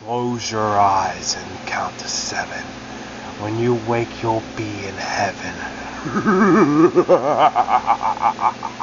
Close your eyes and count to 7. When you wake, you'll be in heaven.